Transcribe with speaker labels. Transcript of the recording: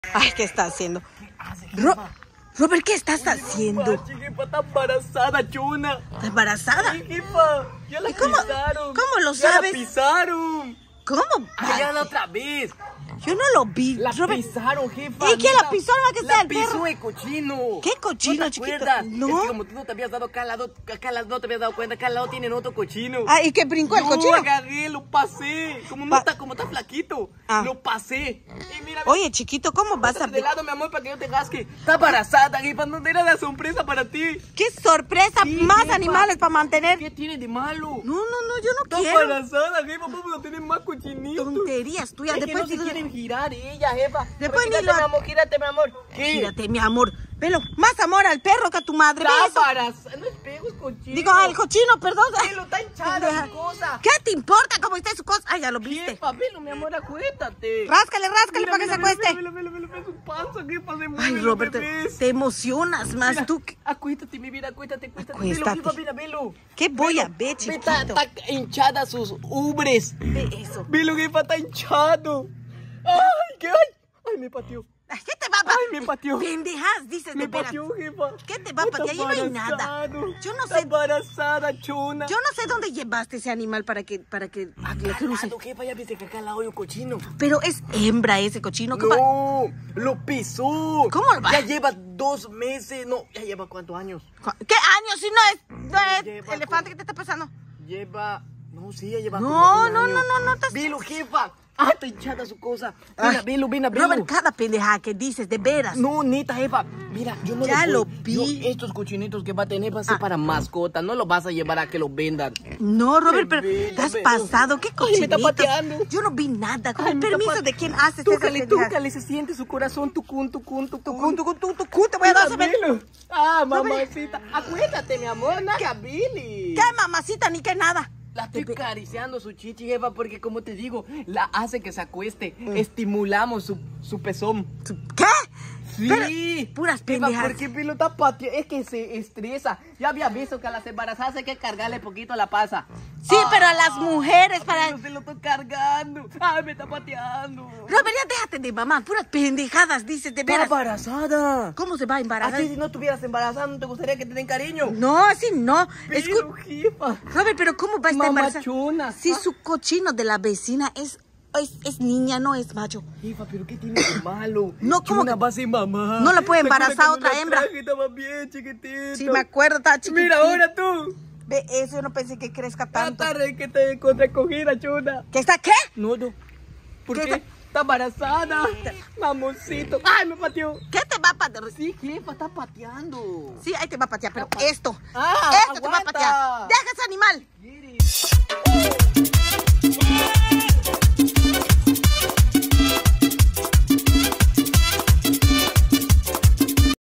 Speaker 1: Ay, ¿qué está haciendo?
Speaker 2: ¿Qué hace, jefa?
Speaker 1: Robert, ¿qué estás haciendo?
Speaker 2: Jefa, está embarazada, chuna.
Speaker 1: ¿Estás embarazada?
Speaker 2: Sí, jefa, ya la pisaron.
Speaker 1: ¿Cómo lo
Speaker 2: Ya
Speaker 1: sabes?
Speaker 2: la pisaron.
Speaker 1: ¿Cómo?
Speaker 2: Allá la otra vez.
Speaker 1: Yo no lo vi,
Speaker 2: La
Speaker 1: Robert.
Speaker 2: pisaron, jefa.
Speaker 1: ¿Y quién la pisó? ¿No que sea
Speaker 2: La
Speaker 1: el perro?
Speaker 2: pisó el cochino.
Speaker 1: ¿Qué cochino,
Speaker 2: ¿No te
Speaker 1: chiquito?
Speaker 2: acuerdas?
Speaker 1: No.
Speaker 2: Es que como tú no te habías dado acá al lado no te habías dado cuenta, acá al lado tienen otro cochino.
Speaker 1: Ah, ¿y que brincó el cochino?
Speaker 2: Lo agarré, lo pasé. Como está flaquito, lo pasé. Y mira,
Speaker 1: Oye, chiquito, ¿cómo vas a
Speaker 2: de lado, mi amor, para que yo te gasque. Está embarazada, jefa, no era la sorpresa para ti.
Speaker 1: ¡Qué sorpresa!
Speaker 2: Sí,
Speaker 1: Más
Speaker 2: jefa.
Speaker 1: animales para mantener.
Speaker 2: ¿Qué tiene de malo?
Speaker 1: No, yo no
Speaker 2: Está
Speaker 1: quiero.
Speaker 2: embarazada, jefa, vamos a tener más cochinitos.
Speaker 1: Tonterías tuyas.
Speaker 2: Es que
Speaker 1: Después
Speaker 2: no se quieren girar ella, jefa.
Speaker 1: Después
Speaker 2: Pero
Speaker 1: ni lo-
Speaker 2: mi amor, gírate, mi amor. ¿Qué?
Speaker 1: Gírate, mi amor. Velo, más amor al perro que a tu madre.
Speaker 2: Está
Speaker 1: Ve eso.
Speaker 2: embarazada, no es pego, es cochino.
Speaker 1: Digo, al cochino, perdón.
Speaker 2: Velo, está hinchada su cosa.
Speaker 1: ¿Qué te importa cómo está su cosa? Ah, ya lo viste.
Speaker 2: Jefa, velo, mi amor, acuéstate.
Speaker 1: Ráscale para que se acueste.
Speaker 2: Velo, su panza, jefa, se mueve.
Speaker 1: Ay, Robert, te emocionas más
Speaker 2: Mira,
Speaker 1: tú.
Speaker 2: Acuéstate, mi vida, acuéstate.
Speaker 1: Acuéstate.
Speaker 2: Velo, jefa, velo.
Speaker 1: ¿Qué voy a ver,
Speaker 2: Ve,
Speaker 1: chiquito?
Speaker 2: está hinchada sus ubres.
Speaker 1: Ve eso.
Speaker 2: Velo, jefa, está hinchado. Ay, ¿qué hay? Ay, me pateó.
Speaker 1: Ay, ¿qué te va a
Speaker 2: Ay, me pateó.
Speaker 1: Pendejas, dices de
Speaker 2: Me
Speaker 1: veras.
Speaker 2: pateó, jefa.
Speaker 1: ¿Qué te va a patear? Ahí no hay nada. Yo no
Speaker 2: Está
Speaker 1: sé.
Speaker 2: embarazada, chona.
Speaker 1: Yo no sé dónde llevaste ese animal para que le cruce.
Speaker 2: Claro, jefa, ya viste que acá al lado hay un cochino.
Speaker 1: Pero es hembra ese cochino. ¿Qué va-
Speaker 2: No, lo pisó.
Speaker 1: ¿Cómo lo va?
Speaker 2: Ya lleva 2 meses. No, ya lleva ¿cuántos años?
Speaker 1: ¿Qué años? Si no es
Speaker 2: Lleva
Speaker 1: elefante, ¿qué te está pasando?
Speaker 2: Lleva. No, sí, ya lleva.
Speaker 1: No,
Speaker 2: como un
Speaker 1: no,
Speaker 2: año.
Speaker 1: no estás-
Speaker 2: Velo, jefa. Ah, está hinchada su cosa. Mira,
Speaker 1: Ay,
Speaker 2: velo.
Speaker 1: Robert, cada pendeja que dices, de veras.
Speaker 2: No, neta, jefa. Mira, yo no
Speaker 1: Ya
Speaker 2: le
Speaker 1: lo
Speaker 2: voy-
Speaker 1: vi.
Speaker 2: yo estos cochinitos que va a tener va a ser para mascota. No los vas a llevar a que los vendan.
Speaker 1: No, Robert, pero
Speaker 2: Bebé,
Speaker 1: te has
Speaker 2: bebé.
Speaker 1: pasado. ¿Qué
Speaker 2: Ay, me
Speaker 1: cochinito?
Speaker 2: está pateando.
Speaker 1: Yo no vi nada. ¿Con
Speaker 2: Ay,
Speaker 1: el
Speaker 2: me está
Speaker 1: permiso
Speaker 2: pa-
Speaker 1: de quién haces esas pendejadas?
Speaker 2: Túcale, se siente su corazón, tucún.
Speaker 1: Te voy a dar ese
Speaker 2: Velo. Ah, mamacita. Acuérdate, mi amor, no hagas Billy.
Speaker 1: ¿Qué mamacita ni qué nada?
Speaker 2: La estoy acariciando su chichi, jefa, porque como te digo, la hace que se acueste. Estimulamos su pezón.
Speaker 1: ¿Qué?
Speaker 2: Sí.
Speaker 1: Pero, puras
Speaker 2: Jefa,
Speaker 1: pendejas.
Speaker 2: porque Pilo está pateando. Es que se estresa. Ya había visto que a las embarazadas hay que cargarle poquito la pasa.
Speaker 1: Sí, pero a las mujeres para...
Speaker 2: Pero se lo estoy cargando. Ay, me está pateando.
Speaker 1: Robert, ya déjate de mamá. Puras pendejadas, dices, de
Speaker 2: Está
Speaker 1: veras.
Speaker 2: embarazada.
Speaker 1: ¿Cómo se va a embarazar?
Speaker 2: Así si no estuvieras embarazada, ¿no te gustaría que te den cariño?
Speaker 1: No, así no.
Speaker 2: Pero, jefa.
Speaker 1: Robert, pero ¿cómo va a estar embarazada?
Speaker 2: Mamachona.
Speaker 1: Si su cochino de la vecina es niña, no es macho.
Speaker 2: Jefa, pero ¿qué tiene de malo?
Speaker 1: No, ¿cómo
Speaker 2: Chuna
Speaker 1: que-
Speaker 2: va a ser mamá.
Speaker 1: No la puede
Speaker 2: ¿Te acuerdas
Speaker 1: embarazar
Speaker 2: cuando
Speaker 1: otra
Speaker 2: la
Speaker 1: hembra?
Speaker 2: traje? Estaba bien chiquitito.
Speaker 1: Sí, me acuerdo, estaba chiquitita.
Speaker 2: Mira ahora tú.
Speaker 1: Ve eso, yo no pensé que crezca tanto.
Speaker 2: Tarde que te encontré cogida, chuna.
Speaker 1: ¿Qué está qué?
Speaker 2: No. ¿Por
Speaker 1: ¿Qué
Speaker 2: qué? Está embarazada. Mamosito. Ay, me pateó.
Speaker 1: ¿Qué te va a patear?
Speaker 2: Sí, jefa, está pateando.
Speaker 1: Sí, ahí te va a patear, pero esto.
Speaker 2: Ah,
Speaker 1: Esto te va a
Speaker 2: aguanta.
Speaker 1: patear. Deja ese animal.